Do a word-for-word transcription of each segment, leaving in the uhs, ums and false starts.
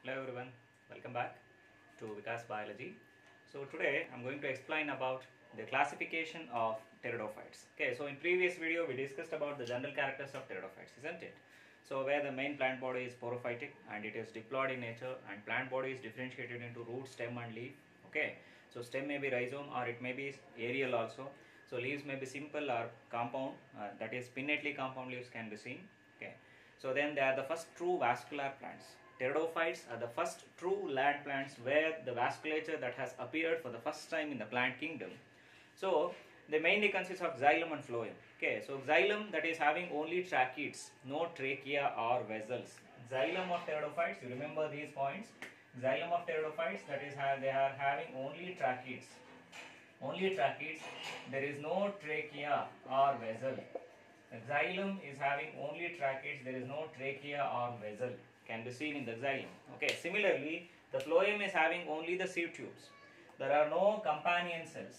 Hello everyone, welcome back to Vikas Biology. So today I'm going to explain about the classification of pteridophytes. Okay, so in previous video we discussed about the general characters of pteridophytes, isn't it? So where the main plant body is sporophytic and it is diploid in nature, and plant body is differentiated into root, stem and leaf. Okay, so stem may be rhizome or it may be aerial also. So leaves may be simple or compound, uh, that is pinnately compound leaves can be seen. Okay, so then they are the first true vascular plants. Pteridophytes are the first true land plants where the vasculature that has appeared for the first time in the plant kingdom. So they mainly consist of xylem and phloem. Okay, so xylem, that is having only tracheids, no trachea or vessels. Xylem of pteridophytes, you remember these points. Xylem of pteridophytes, that is have, they are having only tracheids. Only tracheids, there is no trachea or vessel. The xylem is having only tracheids, there is no trachea or vessel, can be seen in the xylem. Okay, similarly the phloem is having only the seed tubes. There are no companion cells.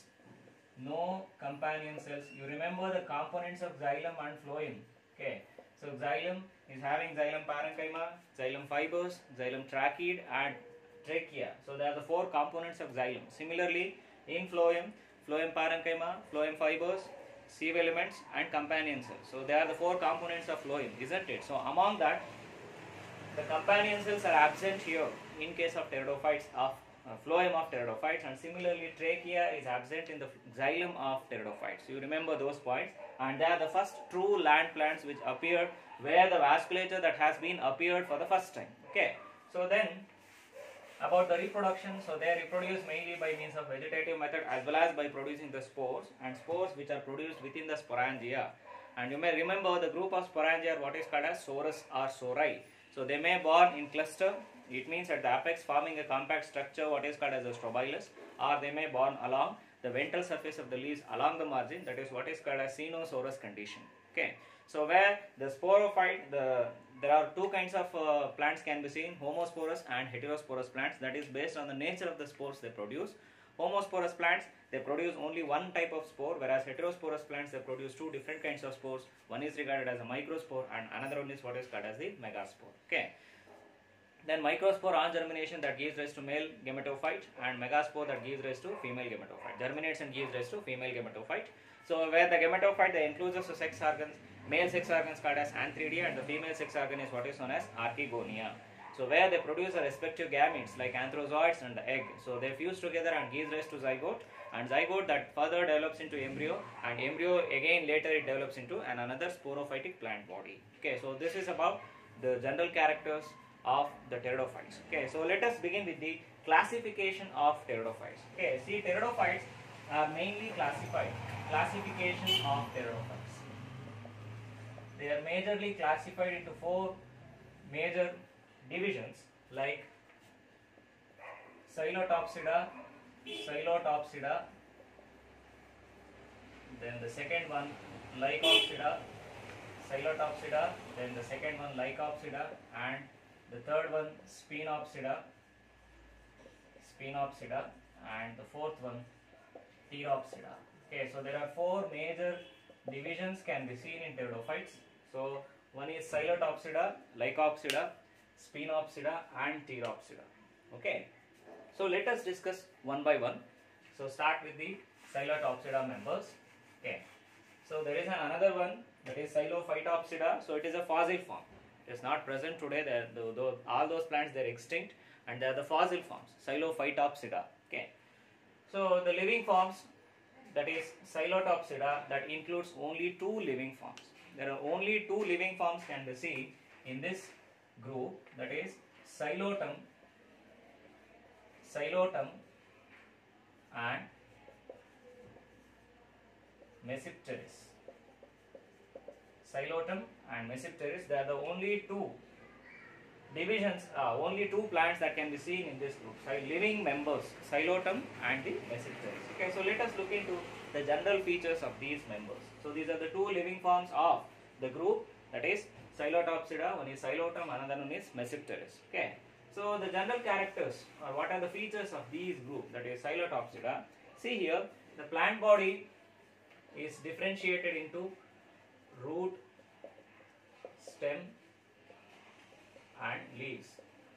No companion cells. You remember the components of xylem and phloem. Okay, so xylem is having xylem parenchyma, xylem fibers, xylem tracheid and trachea. So there are the four components of xylem. Similarly in phloem, phloem parenchyma, phloem fibers, sieve elements and companion cells. So they are the four components of phloem, isn't it? So among that, the companion cells are absent here in case of pteridophytes of uh, phloem of pteridophytes, and similarly trachea is absent in the xylem of pteridophytes. You remember those points, and they are the first true land plants which appeared where the vasculature that has been appeared for the first time. Okay, so then about the reproduction, so they reproduce mainly by means of vegetative method as well as by producing the spores, and spores which are produced within the sporangia. And you may remember the group of sporangia are what is called as sorus or sori. So they may born in cluster, it means at the apex forming a compact structure what is called as a strobilus, or they may born along the ventral surface of the leaves along the margin, that is what is called as cenosorous condition. Okay, so where the sporophyte, the there are two kinds of uh, plants can be seen, homosporous and heterosporous plants, that is based on the nature of the spores they produce. Homosporous plants, they produce only one type of spore, whereas heterosporous plants, they produce two different kinds of spores. One is regarded as a microspore and another one is what is called as the megaspore. Okay. Then microspore on germination that gives rise to male gametophyte, and megaspore that gives rise to female gametophyte. Germinates and gives rise to female gametophyte. So where the gametophyte, they includes the sex organs, male sex organs called as antheridia, and the female sex organ is what is known as archegonia. So where they produce a respective gametes like anthrozoids and the egg. So they fuse together and gives rise to zygote, and zygote that further develops into embryo, and embryo again later it develops into an another sporophytic plant body. Okay, so this is about the general characters of the pteridophytes. Okay, so let us begin with the classification of pteridophytes. Okay, see, pteridophytes are mainly classified. Classification of pteridophytes. They are majorly classified into four major divisions like Psilotopsida, Psilotopsida, then the second one Lycopsida, Psilotopsida, then the second one Lycopsida, and the third one Sphenopsida, Sphenopsida, and the fourth one Pteropsida. Okay, so there are four major divisions can be seen in pteridophytes. So one is Psilotopsida, Lycopsida, Sphenopsida and Pteropsida. Okay, so let us discuss one by one. So start with the Psilotopsida members. Okay, so there is an another one, that is Psilophytopsida. So it is a fossil form. It is not present today. There, the, the, all those plants, they are extinct, and they are the fossil forms, Psilophytopsida. Okay, so the living forms, that is Psilotopsida, that includes only two living forms. There are only two living forms can be seen in this group, that is Psilotum, Psilotum and Mesipteris. Psilotum and Mesipteris, they are the only two divisions, uh, only two plants that can be seen in this group. So living members, Psilotum and the Mesipteris. Okay, so let us look into the general features of these members. So these are the two living forms of the group, that is Psilotopsida. One is Psilotum, another one is Mesipteris. Okay, so the general characters, or what are the features of these group, that is Psilotopsida. See here, the plant body is differentiated into root, stem and leaves.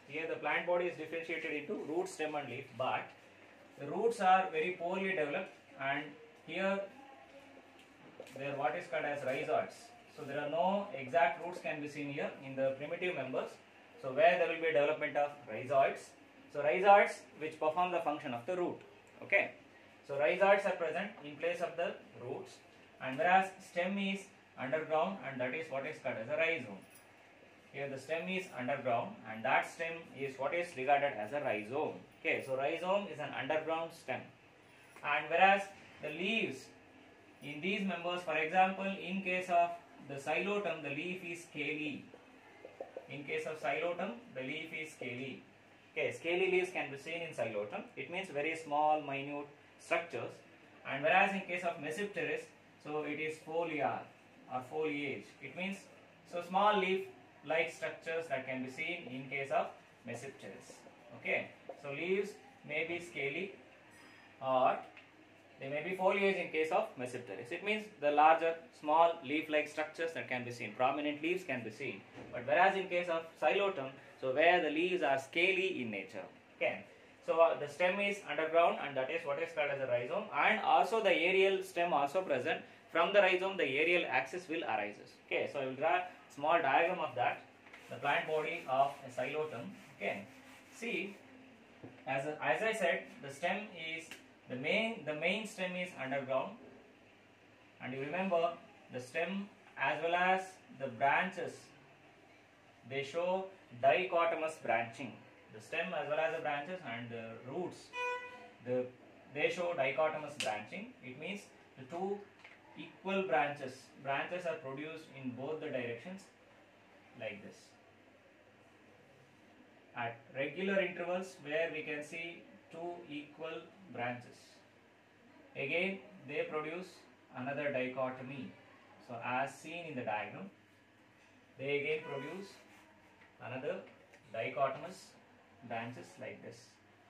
here the plant body is differentiated into root, stem and leaf, but the roots are very poorly developed, and here they are what is called as rhizoids. So there are no exact roots can be seen here in the primitive members. So where there will be development of rhizoids. So rhizoids which perform the function of the root. Okay. So rhizoids are present in place of the roots, and whereas stem is underground, and that is what is called as a rhizome. Here the stem is underground, and that stem is what is regarded as a rhizome. Okay, so rhizome is an underground stem, and whereas the leaves in these members, for example, in case of the Xylotum, the leaf is scaly. In case of Xylotum, the leaf is scaly. Okay, scaly leaves can be seen in Xylotum. It means very small, minute structures, and whereas in case of Mesipteris, so it is foliar or foliage. It means so small leaf like structures that can be seen in case of Mesipteris. Okay, so leaves may be scaly or they may be foliage in case of Mesipteris. It means the larger small leaf like structures that can be seen, prominent leaves can be seen. But whereas in case of Xylotum, so where the leaves are scaly in nature. Okay, so uh, the stem is underground, and that is what is called as a rhizome, and also the aerial stem also present. From the rhizome, the aerial axis will arises. Okay, so I will draw a small diagram of that, the plant body of a Xylotum. Okay, see, as, a, as I said, the stem is the main, the main stem is underground, and you remember the stem as well as the branches, they show dichotomous branching. The stem as well as the branches and the roots, the, they show dichotomous branching. It means the two equal branches, branches are produced in both the directions like this. At regular intervals where we can see two equal branches, again they produce another dichotomy. So as seen in the diagram, they again produce another dichotomous branches like this.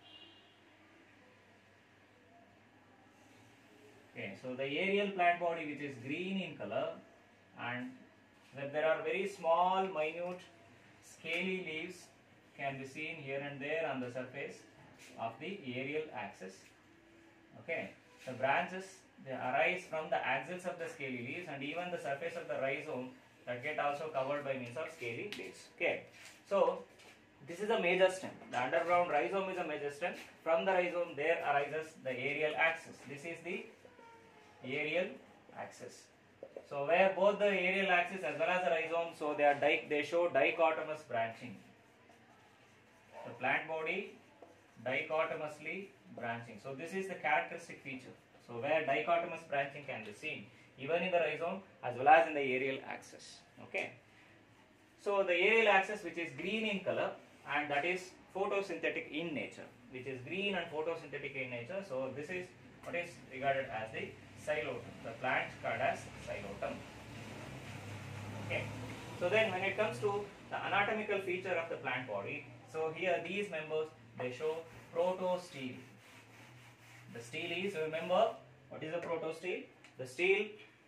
Okay, so the aerial plant body which is green in color, and that there are very small minute scaly leaves can be seen here and there on the surface of the aerial axis. Okay, the branches they arise from the axils of the scaly leaves, and even the surface of the rhizome that get also covered by means of scaly leaves. Okay, so this is a major stem. The underground rhizome is a major stem. From the rhizome there arises the aerial axis. This is the aerial axis. So where both the aerial axis as well as the rhizome, so they are di they show dichotomous branching. The plant body dichotomously branching. So this is the characteristic feature. So where dichotomous branching can be seen even in the rhizome as well as in the aerial axis. Okay. So the aerial axis which is green in color, and that is photosynthetic in nature, which is green and photosynthetic in nature. So this is what is regarded as the Xylotum, the plant called as Xylotum. Okay. So then when it comes to the anatomical feature of the plant body, so here these members they show protostele. The stele is, remember what is a protostele? The stele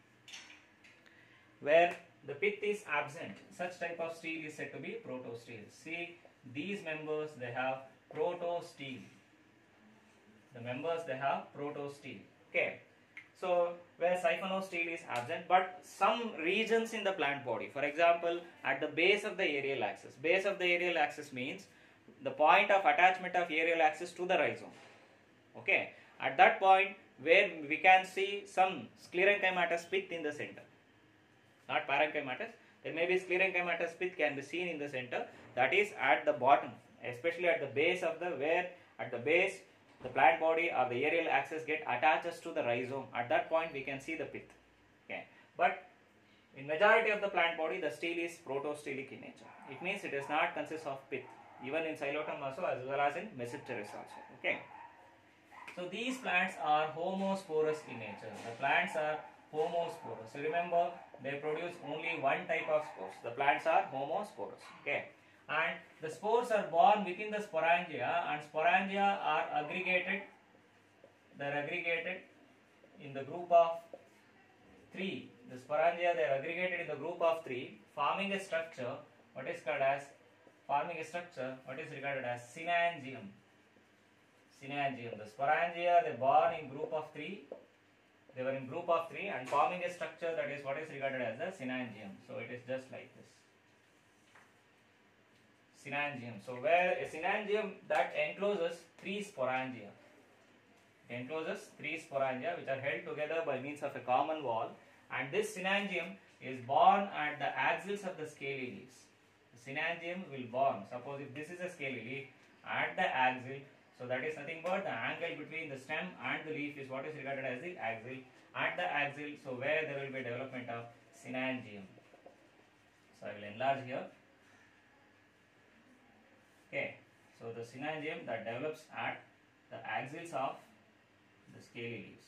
where the pith is absent, such type of stele is said to be protostele. See, these members they have protostele. The members they have protostele. Okay. So where siphonostele is absent, but some regions in the plant body, for example, at the base of the aerial axis. Base of the aerial axis means the point of attachment of aerial axis to the rhizome. Okay. At that point where we can see some sclerenchymatous pith in the center. Not parenchymatous. There may be sclerenchymatous pith can be seen in the center. That is at the bottom, especially at the base of the where at the base the plant body or the aerial axis get attaches to the rhizome. At that point we can see the pith. Okay. But in majority of the plant body the stele is protostelic in nature. It means it does not consist of pith, even in Xylotum also as well as in Mesipteris also. Okay. So these plants are homosporous in nature. The plants are homosporous. So remember they produce only one type of spores. The plants are homosporous. Okay. And the spores are born within the sporangia, and sporangia are aggregated, they are aggregated in the group of three. The sporangia they are aggregated in the group of three, forming a structure what is called as forming a structure what is regarded as synangium. Synangium. The sporangia, they born in group of three. They were in group of three and forming a structure that is what is regarded as the synangium. So it is just like this. Synangium. So where a synangium that encloses three sporangia. It encloses three sporangia which are held together by means of a common wall, and this synangium is born at the axils of the scaly leaves. The synangium will born, suppose if this is a scaly leaf, at the axil, so that is nothing but the angle between the stem and the leaf is what is regarded as the axil. At the axil, so where there will be development of synangium. So I will enlarge here. Okay, so the synangium that develops at the axils of the scaly leaves,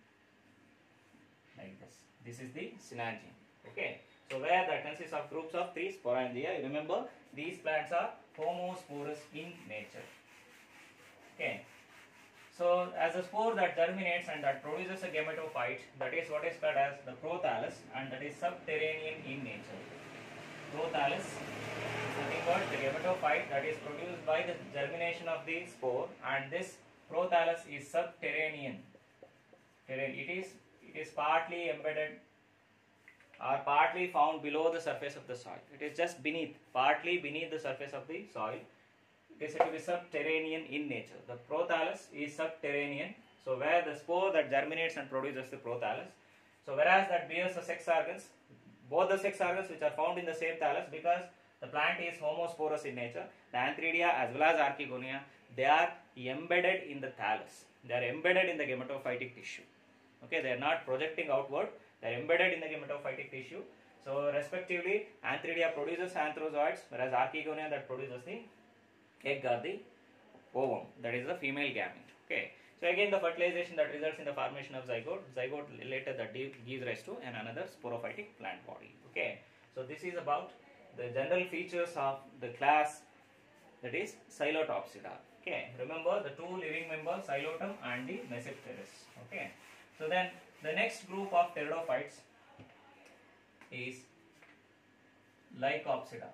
like this. This is the synangium. Okay, so where that consists of groups of three sporangia. Remember, these plants are homosporous in nature. Okay, so as a spore that germinates and that produces a gametophyte, that is what is called as the prothallus, and that is subterranean in nature. Prothallus is nothing but the gametophyte that is produced by the germination of the spore, and this prothallus is subterranean. It is it is partly embedded or partly found below the surface of the soil. It is just beneath, partly beneath the surface of the soil. It is said to be subterranean in nature. The prothallus is subterranean. So where the spore that germinates and produces the prothallus. So whereas that bears the sex organs, both the sex organs which are found in the same thallus, because the plant is homosporous in nature, the Antheridia as well as Archegonia, they are embedded in the thallus. They are embedded in the gametophytic tissue. Okay, they are not projecting outward. They are embedded in the gametophytic tissue. So respectively, Antheridia produces anthrozoids, whereas Archegonia that produces the egg or the ovum, that is the female gamete. Okay, so again the fertilization that results in the formation of zygote. Zygote later that gives rise to an another sporophytic plant body. Okay, so this is about the general features of the class that is Psilotopsida. Okay, remember the two living members, Psilotum and the Mesipteris. Okay, so then the next group of pteridophytes is Lycopsida.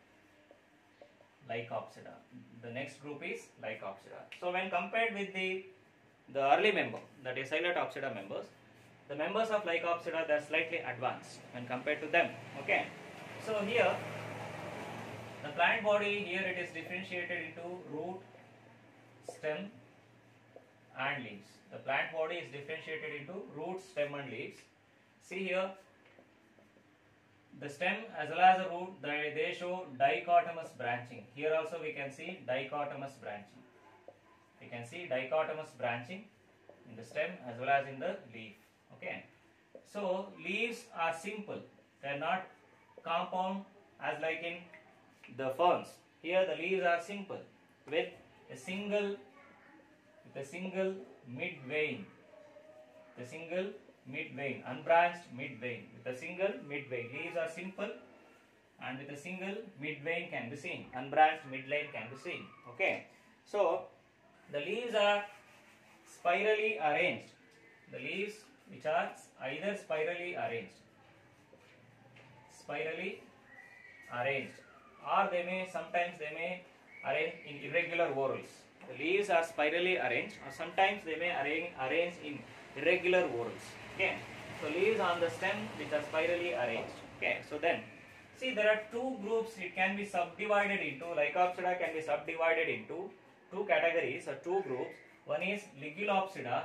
Lycopsida. The next group is Lycopsida. So when compared with the the early member, that is Psilotopsida members, the members of Lycopsida they are slightly advanced when compared to them. Okay, so here the plant body, here it is differentiated into root, stem and leaves. The plant body is differentiated into root, stem and leaves. See here, the stem as well as the root, they, they show dichotomous branching. Here also we can see dichotomous branching. We can see dichotomous branching in the stem as well as in the leaf. Okay, so leaves are simple. They are not compound as like in the ferns. Here the leaves are simple with a single with a single mid vein. The single mid vein, unbranched mid vein. With a single mid vein, leaves are simple and with a single mid vein can be seen. Unbranched mid vein can be seen. Okay, so the leaves are spirally arranged. The leaves which are either spirally arranged, spirally arranged, or they may sometimes they may arrange in irregular whorls. The leaves are spirally arranged, or sometimes they may arrange arrange in irregular whorls. Okay, so leaves on the stem which are spirally arranged. Okay, so then see there are two groups. It can be subdivided into Lycopsida can be subdivided into two categories or two groups. One is Ligulopsida,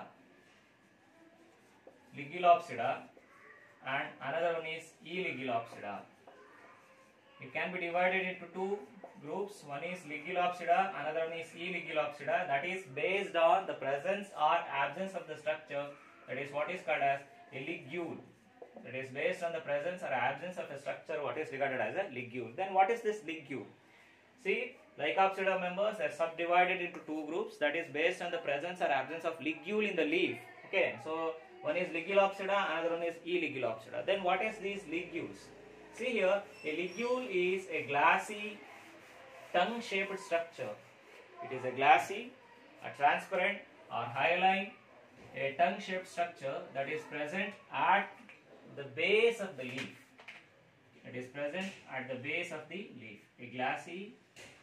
Ligulopsida, and another one is Eligulopsida. It can be divided into two groups. One is Ligulopsida, another one is Eligulopsida. That is based on the presence or absence of the structure. That is what is called as a ligule. That is based on the presence or absence of a structure what is regarded as a ligule. Then what is this ligule? See, Lycopsida members are subdivided into two groups. That is based on the presence or absence of ligule in the leaf. Okay, so one is Ligulopsida, another one is Eligulopsida. Then what is these ligules? See here, a ligule is a glassy, tongue-shaped structure. It is a glassy, a transparent or hyaline, a tongue-shaped structure that is present at the base of the leaf. It is present at the base of the leaf. A glassy,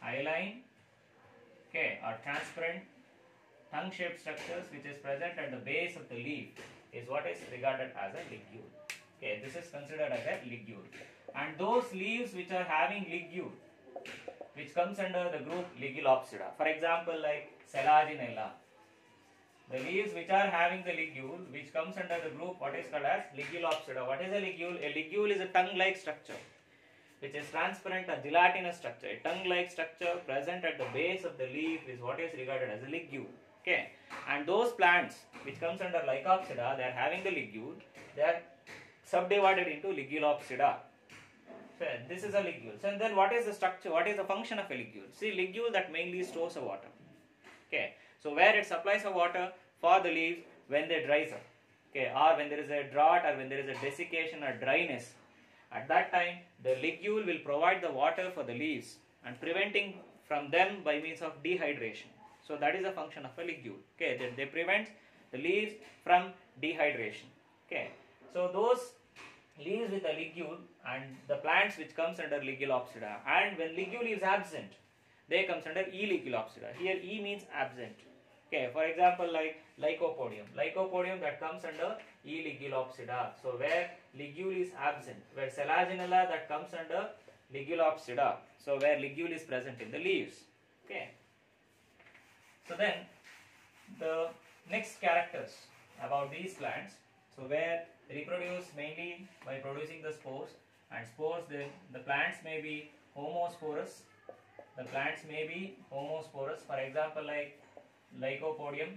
hyaline, okay, or transparent tongue-shaped structures which is present at the base of the leaf is what is regarded as a ligule. Okay, this is considered as a ligule. And those leaves which are having ligule, which comes under the group Ligulopsida. For example, like Selaginella. The leaves which are having the ligule, which comes under the group what is called as Ligulopsida. What is a ligule? A ligule is a tongue-like structure, which is transparent or gelatinous structure. A tongue-like structure present at the base of the leaf is what is regarded as a ligule. Okay, and those plants which comes under Lycopsida, they are having the ligule. They are subdivided into Ligulopsida. So this is a ligule. So then what is the structure? What is the function of a ligule? See, ligule that mainly stores the water. Okay, so where it supplies the water for the leaves when they dries up. Okay, or when there is a drought or when there is a desiccation or dryness. At that time, the ligule will provide the water for the leaves and preventing from them by means of dehydration. So that is the function of a ligule. Okay, they, they prevent the leaves from dehydration. Okay, so those leaves with a ligule and the plants which comes under Ligulopsida, and when ligule is absent, they comes under E. Ligulopsida. Here E means absent. Okay, for example, like Lycopodium. Lycopodium that comes under E. Ligulopsida. So where ligule is absent, where Selaginella that comes under Ligulopsida. So where ligule is present in the leaves. Okay. So then the next characters about these plants. So where they reproduce mainly by producing the spores, and spores, the, the plants may be homosporous. The plants may be homosporous. For example, like Lycopodium,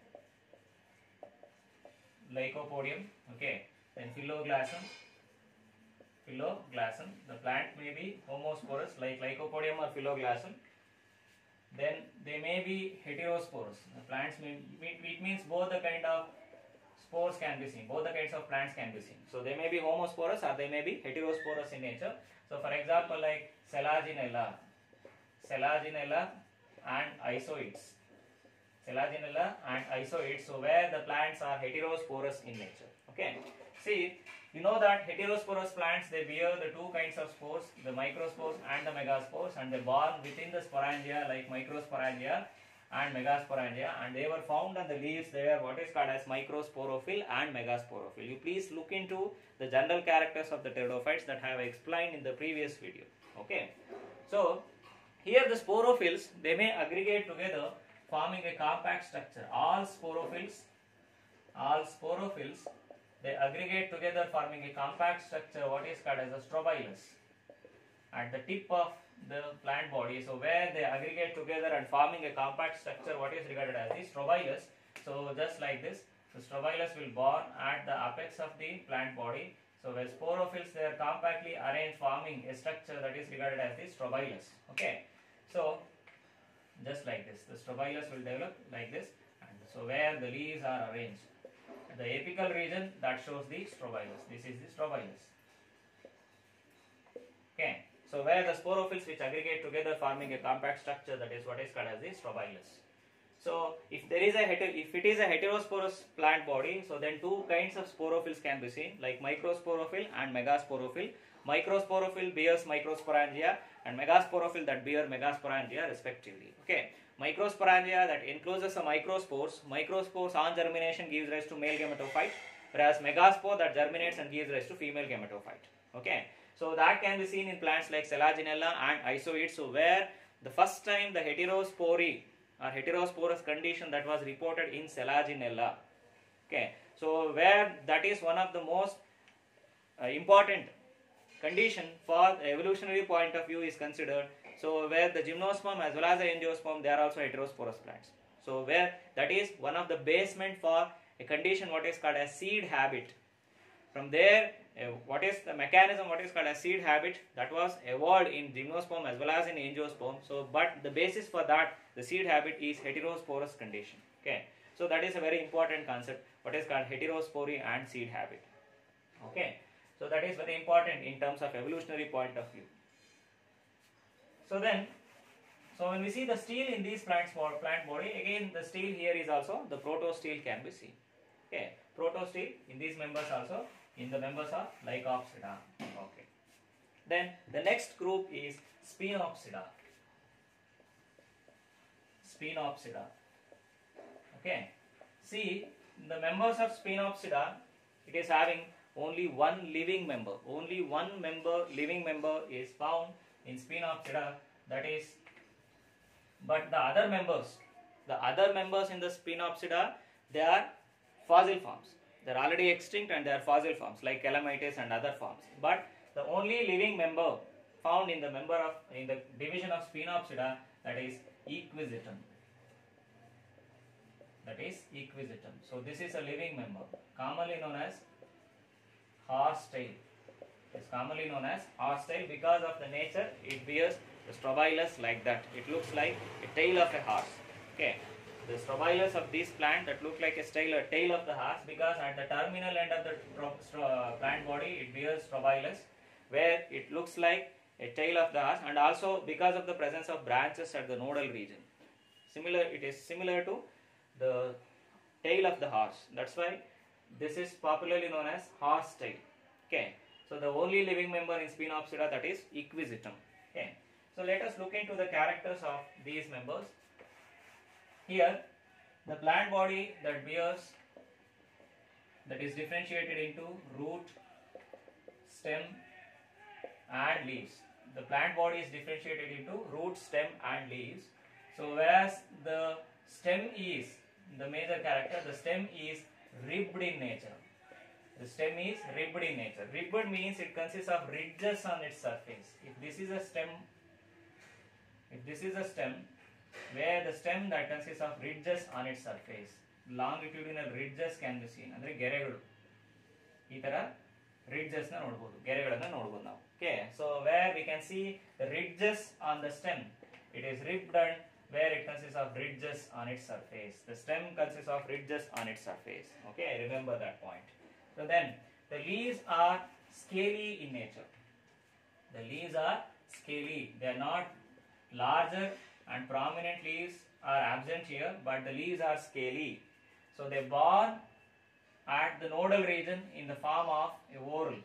Lycopodium, okay, then Phyloglassum, Phyloglassum, the plant may be homosporous like Lycopodium or Phyloglassum. Then they may be heterosporous. The plants may, it means both the kind of spores can be seen, both the kinds of plants can be seen. So they may be homosporous or they may be heterosporous in nature. So for example, like Selaginella, Selaginella and Isoids. Selaginella and Isoids, so where the plants are heterosporous in nature. Okay. See, you know that heterosporous plants, they bear the two kinds of spores, the microspores and the megaspores, and they born within the sporangia like microsporangia and megasporangia, and they were found on the leaves. They are what is called as microsporophyll and megasporophyll. You please look into the general characters of the pteridophytes that I have explained in the previous video. Okay. So here the sporophylls, they may aggregate together forming a compact structure. All sporophylls, all sporophylls, they aggregate together forming a compact structure, what is called as a strobilus, at the tip of the plant body. So where they aggregate together and forming a compact structure, what is regarded as the strobilus. So just like this, the strobilus will born at the apex of the plant body. So where sporophylls, they are compactly arranged forming a structure that is regarded as the strobilus. Okay. So just like this, the strobilus will develop like this, and so where the leaves are arranged, the apical region that shows the strobilus. This is the strobilus. Okay, so where the sporophylls which aggregate together forming a compact structure, that is what is called as the strobilus. So if there is a if it is a heterosporous plant body, so then two kinds of sporophylls can be seen, like microsporophyll and megasporophyll. Microsporophyll bears microsporangia and megasporophyll that bear megasporangia respectively. Okay, microsporangia that encloses the microspores. Microspores on germination gives rise to male gametophyte, whereas megaspore that germinates and gives rise to female gametophyte. Okay, so that can be seen in plants like Selaginella and Isoids. So where the first time the heterospory or heterosporous condition that was reported in Selaginella. Okay, so where that is one of the most uh, important condition for the evolutionary point of view is considered. So where the gymnosperm as well as the angiosperm, they are also heterosporous plants. So where that is one of the basement for a condition what is called as seed habit. From there, uh, what is the mechanism what is called as seed habit, that was evolved in gymnosperm as well as in angiosperm. So but the basis for that, the seed habit, is heterosporous condition. Okay, so that is a very important concept, what is called heterospory and seed habit. Okay. So that is very important in terms of evolutionary point of view. So then, so when we see the stele in these plants plant body, again the stele here is also the protostele can be seen. Okay, protostele in these members also, in the members of Lycopsida. Okay. Then the next group is Spinopsida. Spinopsida. Okay, see the members of Spinopsida, it is having only one living member. Only one member, living member is found in Spinopsida, that is, but the other members, the other members in the Spinopsida, they are fossil forms. They are already extinct and they are fossil forms like Calamites and other forms. But the only living member found in the member of in the division of Spinopsida, that is Equisetum. That is Equisetum. So this is a living member, commonly known as horsetail. It is commonly known as horsetail because of the nature it bears the strobilus like that. It looks like a tail of a horse. Okay. The strobilus of this plant that look like a tail, a tail of the horse, because at the terminal end of the plant body it bears strobilus, where it looks like a tail of the horse, and also because of the presence of branches at the nodal region. Similar, it is similar to the tail of the horse. That's why this is popularly known as horse tail. Okay. So the only living member in Spinopsida, that is Equisetum. Okay. So let us look into the characters of these members. Here, the plant body that bears, that is differentiated into root, stem and leaves. The plant body is differentiated into root, stem and leaves. So whereas the stem is the major character, the stem is ribbed in nature. The stem is ribbed in nature. Ribbed means it consists of ridges on its surface. If this is a stem, if this is a stem, where the stem that consists of ridges on its surface, longitudinal ridges can be seen. Andre ಗೆರೆಗಳು ಈ ತರ ridges na ನೋಡಬಹುದು, ಗೆರೆಗಳನ್ನು ನೋಡಬಹುದು ನಾವು. Okay, so where we can see the ridges on the stem, it is ribbed, and where it consists of ridges on its surface. The stem consists of ridges on its surface. Okay, remember that point. So then the leaves are scaly in nature. The leaves are scaly. They are not larger and prominent leaves are absent here, but the leaves are scaly. So they born at the nodal region in the form of a whorl.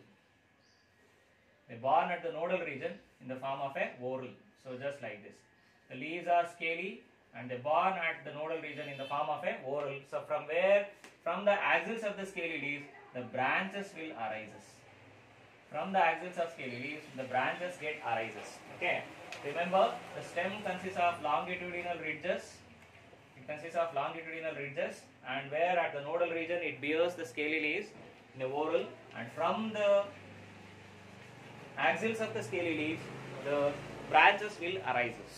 They born at the nodal region in the form of a whorl. So just like this. The leaves are scaly and they born at the nodal region in the form of a whorl. So from where, from the axils of the scaly leaves, the branches will arise. From the axils of scaly leaves, the branches get arises. Okay. Remember, the stem consists of longitudinal ridges. It consists of longitudinal ridges, and where at the nodal region it bears the scaly leaves in a whorl, and from the axils of the scaly leaves, the branches will arise.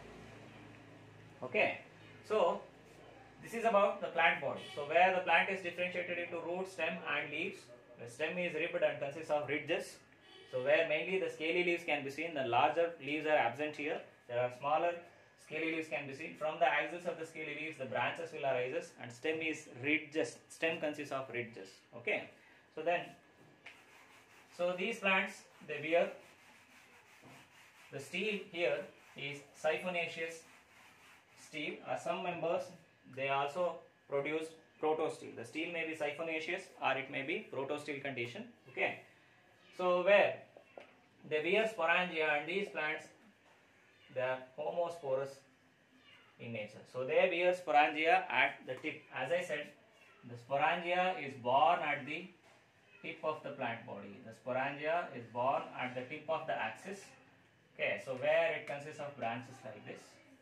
Okay. So this is about the plant body. So where the plant is differentiated into root, stem and leaves. The stem is ribbed and consists of ridges. So where mainly the scaly leaves can be seen, the larger leaves are absent here. There are smaller scaly leaves can be seen. From the axils of the scaly leaves, the branches will arise, and stem is ridges. Stem consists of ridges. Okay. So then, so these plants, they bear, the stele here is siphonaceous stele. Uh, some members, they also produce protostele. The stele may be siphonaceous or it may be protostele condition. Okay. So where they bear sporangia, and these plants, they are homosporous in nature. So they bear sporangia at the tip. As I said, the sporangia is born at the tip of the plant body. The sporangia is born at the tip of the axis. Okay, so where it consists of branches like this.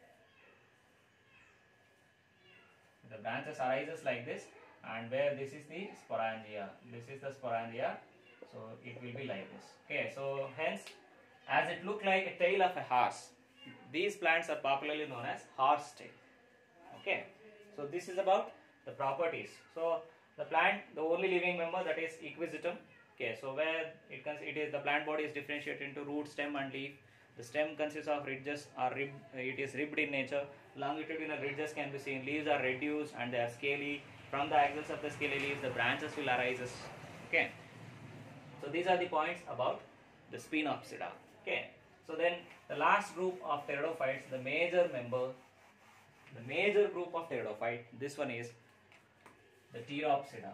The branches arises like this, and where this is the sporangia. This is the sporangia. So it will be like this. Okay, so hence, as it look like a tail of a horse, these plants are popularly known as horse tail. Okay, so this is about the properties. So the plant, the only living member, that is Equisetum. Okay, so where it cons it is the plant body is differentiated into root, stem and leaf. The stem consists of ridges or rib, it is ribbed in nature. Longitudinal ridges can be seen. Leaves are reduced and they are scaly. From the axils of the scaly leaves, the branches will arise. Okay. So these are the points about the Spinopsida. Okay. So then the last group of pteridophytes, the major member, the major group of pteridophyte, this one is the Pteropsida.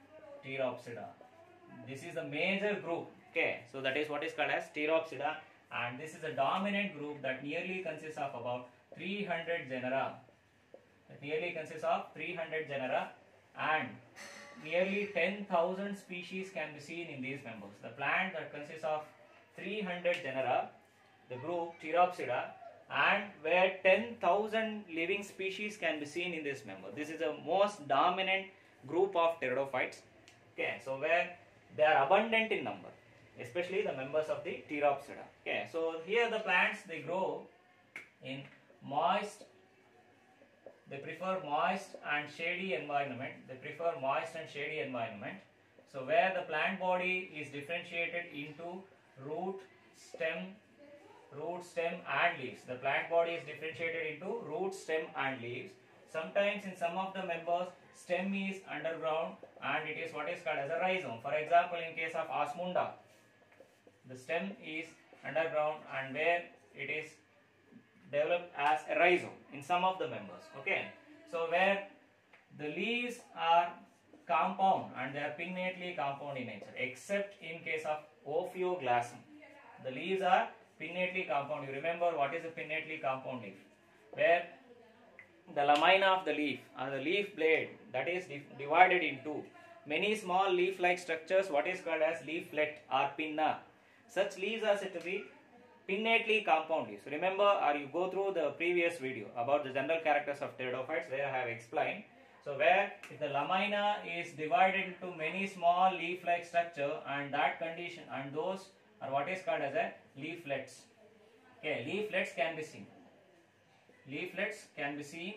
Pteropsida. This is the major group. Okay. So that is what is called as Pteropsida, and this is a dominant group that nearly consists of about three hundred genera. That nearly consists of three hundred genera, and nearly ten thousand species can be seen in these members. The plant that consists of three hundred genera, the group Pteropsida, and where ten thousand living species can be seen in this member. This is the most dominant group of pteridophytes. Okay, so where they are abundant in number, especially the members of the Pteropsida. Okay, so here the plants, they grow in moist, they prefer moist and shady environment. They prefer moist and shady environment. So where the plant body is differentiated into root, stem, root, stem and leaves. The plant body is differentiated into root, stem and leaves. Sometimes in some of the members, stem is underground and it is what is called as a rhizome. For example, in case of Osmunda, the stem is underground and where it is developed as a rhizome in some of the members. Okay, so where the leaves are compound and they are pinnately compound in nature, except in case of Ophioglossum. The leaves are pinnately compound. You remember what is a pinnately compound leaf? Where the lamina of the leaf or the leaf blade, that is divided into many small leaf-like structures, what is called as leaflet or pinna. Such leaves are said to be pinnately compound leaves. Remember, or you go through the previous video about the general characters of pteridophytes where I have explained. So where if the lamina is divided into many small leaf-like structure, and that condition and those are what is called as a leaflets. Okay, leaflets can be seen. Leaflets can be seen,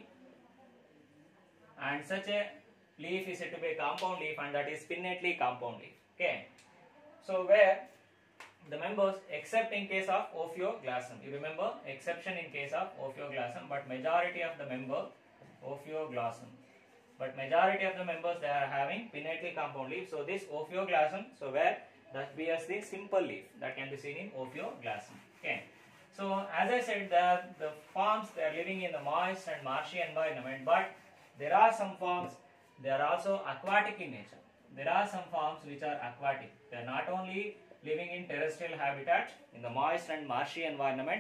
and such a leaf is said to be a compound leaf, and that is pinnately compound leaf. Okay, so where the members, except in case of Ophioglossum, you remember, exception in case of Ophioglossum, but majority of the member Ophioglossum, but majority of the members, they are having pinnately compound leaf. So this Ophioglossum, so where that bears the simple leaf that can be seen in Ophioglossum. Okay, so as I said, the the forms, they are living in the moist and marshy environment, but there are some forms, they are also aquatic in nature. There are some forms which are aquatic. They are not only living in terrestrial habitat in the moist and marshy environment,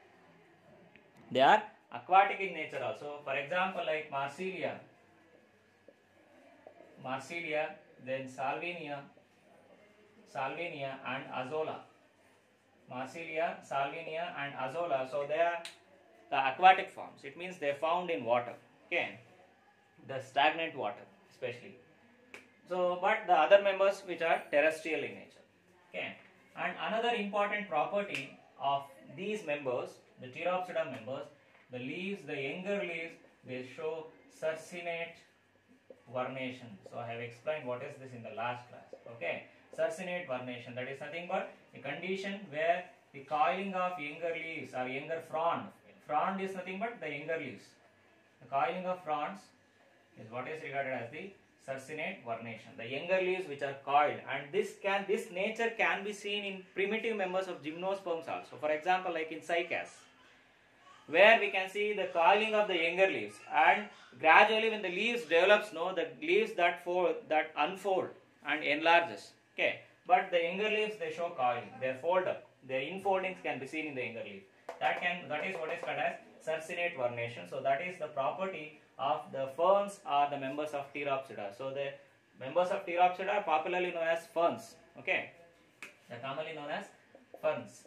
they are aquatic in nature also. For example, like Marsilia, Marsilia, then Salvinia, Salvinia and Azolla. Marsilia, Salvinia and Azolla. So they are the aquatic forms. It means they are found in water. Okay, the stagnant water especially. So, but the other members which are terrestrial in nature. Okay, and another important property of these members, the Pteropsida members, the leaves, the younger leaves, they show circinate vernation. So I have explained what is this in the last class. Okay, circinate vernation, that is nothing but a condition where the coiling of younger leaves or younger frond, frond is nothing but the younger leaves. The coiling of fronds is what is regarded as the circinate vernation, the younger leaves which are coiled, and this can this nature can be seen in primitive members of gymnosperms also. For example, like in cycas, where we can see the coiling of the younger leaves, and gradually when the leaves develops, no, the leaves that fold, that unfold and enlarges. Okay, but the younger leaves, they show coiling, they fold up, their infoldings can be seen in the younger leaf. That can that is what is called as circinate vernation. So that is the property of the ferns or the members of Pteropsida. So the members of Pteropsida are popularly known as ferns. Okay, they are commonly known as ferns.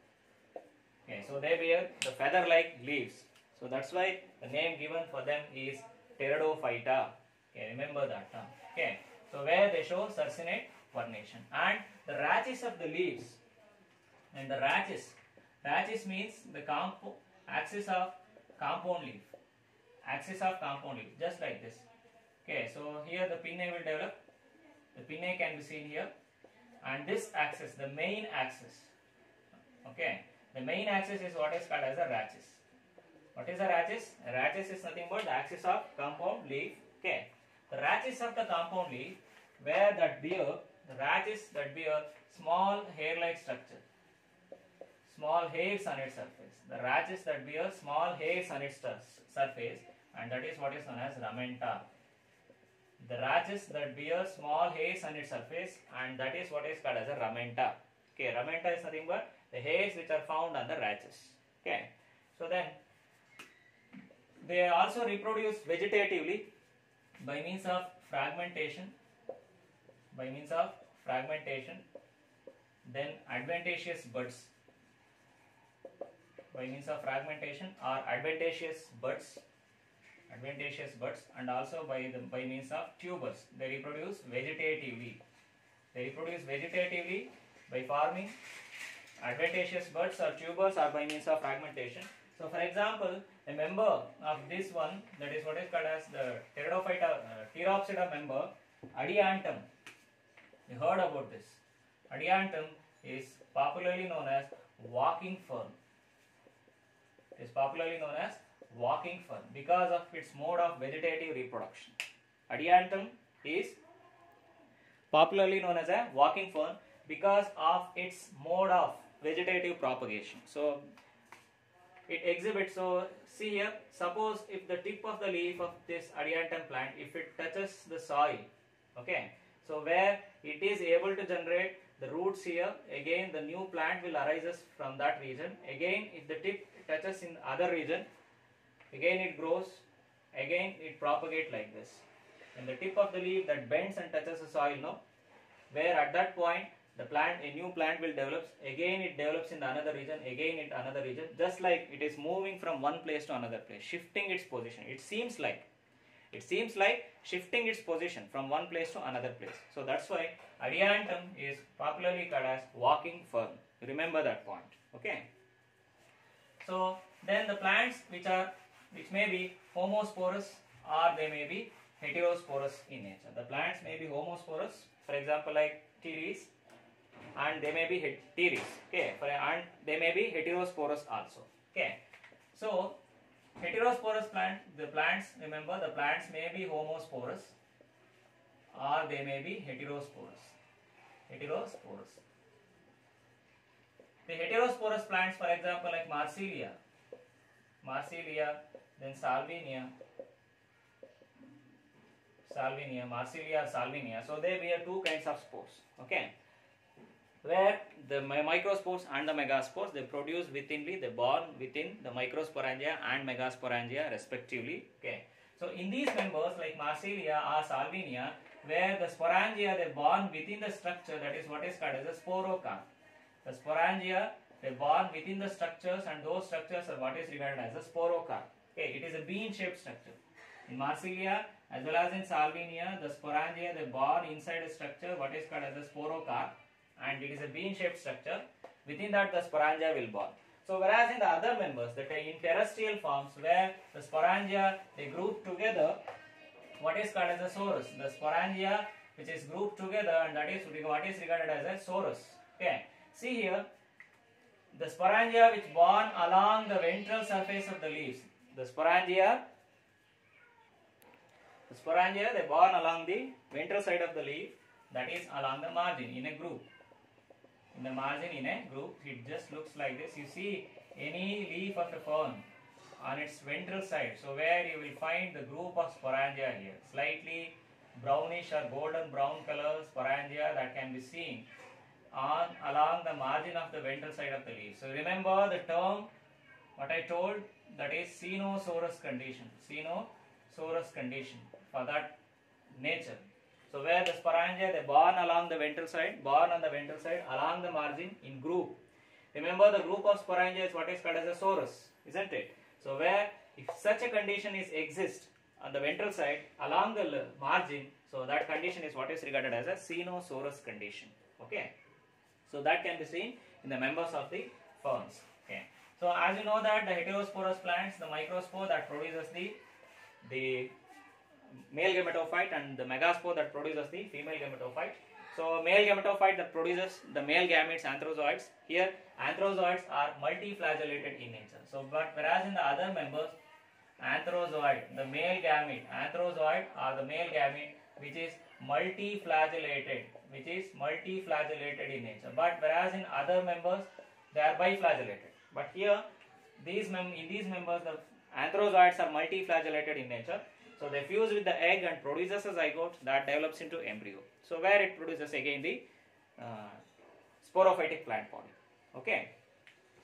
Okay, so they bear the feather-like leaves. So that's why the name given for them is Pteridophyta. Okay, remember that term. Okay, so where they show circinate vernation, and the rachis of the leaves, and the rachis, rachis means the compo axis of compound leaf. Axis of compound leaf, just like this. Okay, so here the pinnae will develop. The pinnae can be seen here, and this axis, the main axis. Okay, the main axis is what is called as a rachis. What is a rachis? A rachis is nothing but the axis of compound leaf. Okay, the rachis of the compound leaf, where that bear, the rachis that bear small hair-like structure, small hairs on its surface. The rachis that bear small hairs on its surface, and that is what is known as ramenta. The rachis that bear small hairs on its surface, and that is what is called as a ramenta. Okay, ramenta is nothing but the hairs which are found on the rachis. Okay, so then they also reproduce vegetatively by means of fragmentation, by means of fragmentation, then adventitious buds, by means of fragmentation or adventitious buds, adventitious buds, and also by the by means of tubers. They reproduce vegetatively. They reproduce vegetatively by forming adventitious buds or tubers or by means of fragmentation. So, for example, a member of this one, that is what is called as the Pteridophyta, uh, Pteropsida member, Adiantum. You heard about this. Adiantum is popularly known as walking fern. It is popularly known as walking fern because of its mode of vegetative reproduction. Adiantum is popularly known as a walking fern because of its mode of vegetative propagation. So, it exhibits, so see here, suppose if the tip of the leaf of this Adiantum plant, if it touches the soil, okay, so where it is able to generate the roots here, again the new plant will arises from that region. Again, if the tip touches in other region, again it grows, again it propagates like this. When the tip of the leaf that bends and touches the soil, no, where at that point the plant, a new plant will develop, again it develops in the another region, again in another region, just like it is moving from one place to another place, shifting its position. It seems like, it seems like shifting its position from one place to another place. So that's why Adiantum is popularly called as walking fern. Remember that point, okay? So then the plants which are, which may be homosporous or they may be heterosporous in nature. The plants may be homosporous, for example like teres, and they may be teres, okay, for, and they may be heterosporous also, okay. So heterosporous plant, the plants, remember the plants may be homosporous or they may be heterosporous, heterosporous. The heterosporous plants, for example like Marsilia, Marsilia, then Salvinia, Salvinia, Marsilia or Salvinia. So they bear two kinds of spores, okay, where the microspores and the megaspores, they produce withinly, they born within the microsporangia and megasporangia respectively, okay. So in these members like Marsilia or Salvinia, where the sporangia they born within the structure, that is what is called as a sporocarp. The sporangia they born within the structures, and those structures are what is regarded as a sporocarp, okay. It is a bean shaped structure. In Marsilia as well as in Salvinia, the sporangia they born inside a structure what is called as a sporocarp, and it is a bean shaped structure. Within that the sporangia will born. So whereas in the other members, that are in terrestrial forms, where the sporangia they group together, what is called as a sorus. The sporangia which is grouped together, and that is what is regarded as a sorus, okay. See here, the sporangia which born along the ventral surface of the leaves, the sporangia the sporangia they born along the ventral side of the leaf, that is along the margin in a group. In the margin in a group, it just looks like this. You see any leaf of a fern on its ventral side, so where you will find the group of sporangia here, slightly brownish or golden brown color sporangia that can be seen on along the margin of the ventral side of the leaf. So remember the term what I told, that is Cenosorous condition, Cenosorous condition for that nature. So where the sporangia they born along the ventral side, born on the ventral side along the margin in group. Remember the group of sporangia is what is called as a sorus, isn't it? So where if such a condition is exist on the ventral side along the margin, so that condition is what is regarded as a Cenosorous condition, okay. So that can be seen in the members of the ferns, okay. So as you know that the heterosporous plants, the microspore that produces the the male gametophyte and the megaspore that produces the female gametophyte. So male gametophyte that produces the male gametes, anthrozoids. Here anthrozoids are multiflagellated in nature. So but whereas in the other members, anthrozoid, the male gamete, anthrozoid are the male gamete which is multiflagellated, which is multiflagellated in nature. But whereas in other members they are biflagellated. But here these mem in these members the anthrozoids are multiflagellated in nature. So they fuse with the egg and produces a zygote that develops into embryo. So where it produces again the uh, sporophytic plant body. Okay.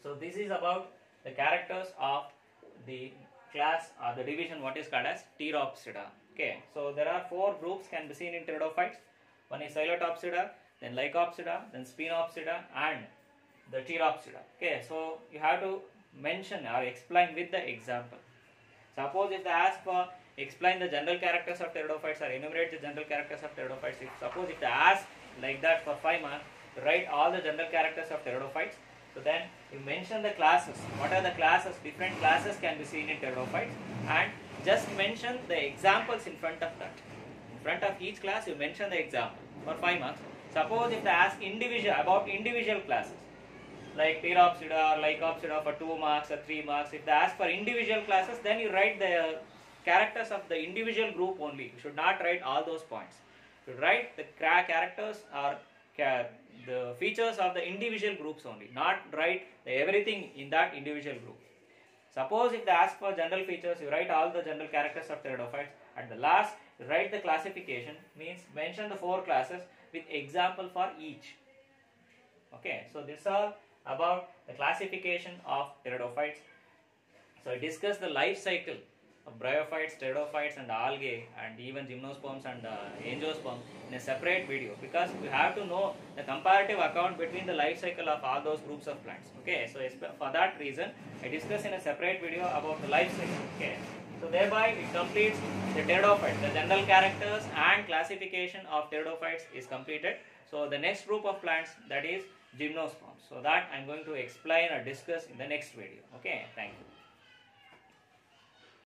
So this is about the characters of the class or the division what is called as Pteropsida. Okay, so there are four groups can be seen in pteridophytes. One is Coelurotopsida, then Lycopsida, then Sphenopsida, and the Pteropsida. Okay, so you have to mention or explain with the example. Suppose if they ask for explain the general characters of pteridophytes or enumerate the general characters of pteridophytes, if suppose if they ask like that for five marks, write all the general characters of pteridophytes. So then you mention the classes. What are the classes? Different classes can be seen in pteridophytes, and just mention the examples in front of that. In front of each class, you mention the example for five marks. Suppose if they ask individual about individual classes, like Pteropsida or Lycopsida for two marks or three marks, if they ask for individual classes, then you write the characters of the individual group only. You should not write all those points. You should write the characters or the features of the individual groups only, not write the everything in that individual group. Suppose if they ask for general features, you write all the general characters of pteridophytes. At the last, you write the classification, means mention the four classes with example for each. Okay, so this is all about the classification of pteridophytes. So I discussed the life cycle of bryophytes, pteridophytes and algae and even gymnosperms and uh, angiosperms in a separate video, because we have to know the comparative account between the life cycle of all those groups of plants. Okay, so for that reason I discussed in a separate video about the life cycle. Okay, so thereby it completes the pteridophytes. The general characters and classification of pteridophytes is completed. So the next group of plants, that is gymnosperms. So that I am going to explain or discuss in the next video. Okay, thank you.